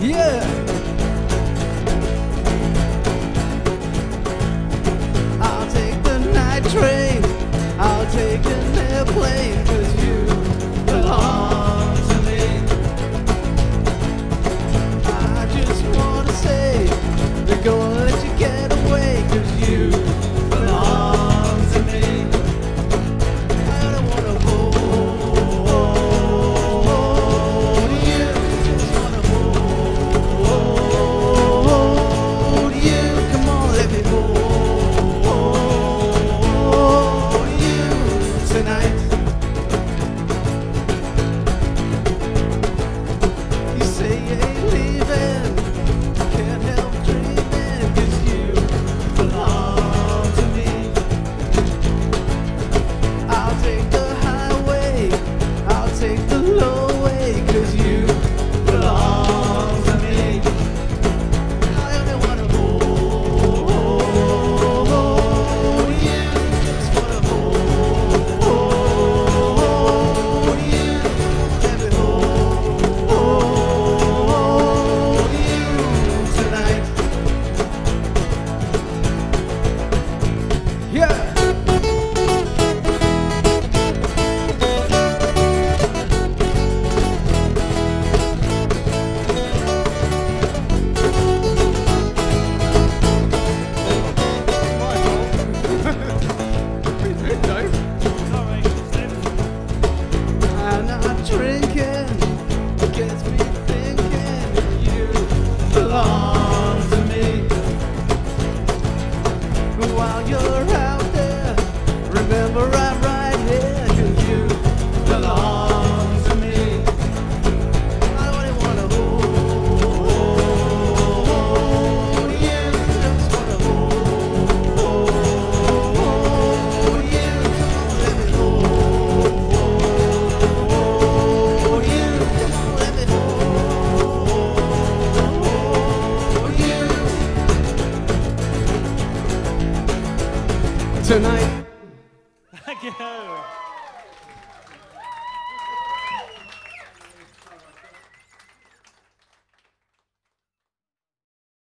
Yeah. I'll take the night train, I'll take an airplane, 'cause you belong to me. I just wanna say, they're gonna let you get away, 'cause you belong to me. I don't wanna hold you, just wanna hold you. Come on, let me hold you tonight. You say you ain't leaving, can't help dreaming, 'cause you belong to me. I'll take the highway, I'll take the low way, 'cause you belong to me. I only wanna hold you, just wanna hold you. Let me hold you tonight. Yeah. I'm not drinking, it gets me thinking you belong to me. While you're out there, remember I'm right here, 'cause you belong to me. I only wanna hold you, just wanna hold you. Come on, let me hold you. Come on, let me hold you tonight. Thank you.